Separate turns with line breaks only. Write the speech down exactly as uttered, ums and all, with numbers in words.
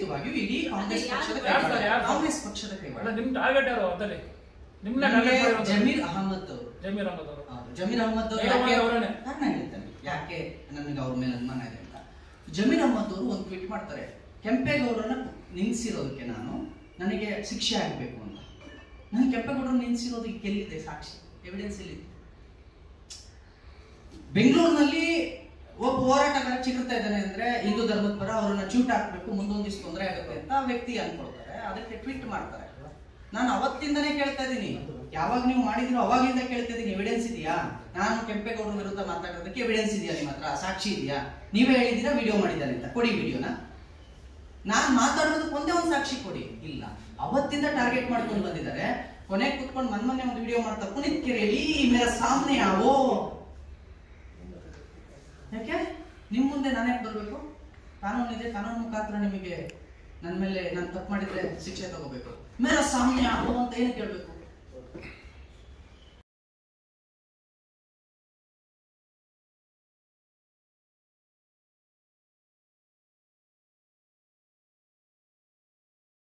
ಖಂಡಿತವಾಗಿಯೂ ಇಡೀ ಕಾಂಗ್ರೆಸ್ ಪಕ್ಷದ ಕಾಂಗ್ರೆಸ್ ಪಕ್ಷದ ಕೈವಾಡ.
ನಿಮ್ ಟಾರ್ಗೆಟ್ ಯಾರು ಅದರಲ್ಲಿ? ನಿಮ್ನ
ಜಮೀರ್ ಅಹಮದ್ ಅವರು.
ಜಮೀರ್ ಅಹಮದ್ ಅವರು
ಜಮೀರ್ ಅಹಮದ್ ಅವರು ನಾನು ಹೇಳ್ತೇನೆ ಯಾಕೆ ನನಗೆ ಅವ್ರ ಮೇಲೆ ಅನುಮಾನ ಇದೆ ಅಂತ. ಜಮೀರ್ ಅಹಮದ್ ಅವರು ಒಂದು ಟ್ವೀಟ್ ಮಾಡ್ತಾರೆ, ಕೆಂಪೇಗೌಡರನ್ನ ನಿಲ್ಲಿಸಿರೋದಕ್ಕೆ ನಾನು ನನಗೆ ಶಿಕ್ಷೆ ಆಗಬೇಕು ಅಂತ. ನಾನು ಕೆಂಪೇಗೌಡರನ್ನ ನಿಲ್ಲಿಸಿರೋದಕ್ಕೆ ಎಲ್ಲಿದೆ ಸಾಕ್ಷಿ, ಎವಿಡೆನ್ಸ್ ಎಲ್ಲಿದೆ? ಬೆಂಗಳೂರಿನಲ್ಲಿ ಒಬ್ಬ ಹೋರಾಟಗಾರ ಚಿಗುರ್ತಾ ಇದ್ದಾನೆ ಅಂದ್ರೆ ಹಿಂದೂ ಧರ್ಮದ ಪರ, ಅವರನ್ನ ಚೂಟ್ ಹಾಕ್ಬೇಕು, ಮುಂದೊಂದಿಷ್ಟು ತೊಂದರೆ ಆಗುತ್ತೆ ಅಂತ ವ್ಯಕ್ತಿ ಅನ್ಕೊಳ್ತಾರೆ, ಅದಕ್ಕೆ ಟ್ವೀಟ್ ಮಾಡ್ತಾರೆ. ನಾನು ಅವತ್ತಿಂದನೇ ಕೇಳ್ತಾ ಇದ್ದೀನಿ, ಯಾವಾಗ ನೀವು ಮಾಡಿದ್ರು ಅವಾಗಿಂದ ಕೇಳ್ತಾ ಇದ್ದೀನಿ, ಎವಿಡೆನ್ಸ್ ಇದೆಯಾ? ನಾನು ಕೆಂಪೇಗೌಡರ ವಿರುದ್ಧ ಮಾತಾಡೋದಕ್ಕೆ ಎವಿಡೆನ್ಸ್ ಇದೆಯಾ ನಿಮ್ಮ ಹತ್ರ? ಸಾಕ್ಷಿ ಇದೆಯಾ? ನೀವೇ ಹೇಳಿದ್ದೀರಾ ವಿಡಿಯೋ ಮಾಡಿದ್ದಾರೆ ಅಂತ, ಕೊಡಿ ವಿಡಿಯೋನ. ನಾನು ಮಾತಾಡೋದಕ್ಕೆ ಒಂದೇ ಒಂದು ಸಾಕ್ಷಿ ಕೊಡಿ. ಇಲ್ಲ, ಅವತ್ತಿಂದ ಟಾರ್ಗೆಟ್ ಮಾಡ್ಕೊಂಡು ಬಂದಿದ್ದಾರೆ. ಕೊನೆಗೆ ಕುತ್ಕೊಂಡು ಮನ್ ಮೊನ್ನೆ ಒಂದು ವಿಡಿಯೋ ಮಾಡ್ತಾ ಪುನೀತ್ ಕೆರೆಹಳ್ಳಿ ಮೇರ ಸಾಮ್ನೆ ಯಾವೋ, ಯಾಕೆ ನಿಮ್ ಮುಂದೆ ನಾನೇ ಬರ್ಬೇಕು? ಕಾನೂನು ಇದೆ, ಕಾನೂನು ಮುಖಾಂತರ ನಿಮಗೆ ನನ್ನ ಮೇಲೆ ನಾನು ತಪ್ಪು ಮಾಡಿದ್ರೆ ಶಿಕ್ಷೆ ತಗೋಬೇಕು. ಮೇರ ಸಾಮ್ನೆ ಯಾವೋ ಅಂತ ಏನು ಕೇಳ್ಬೇಕು?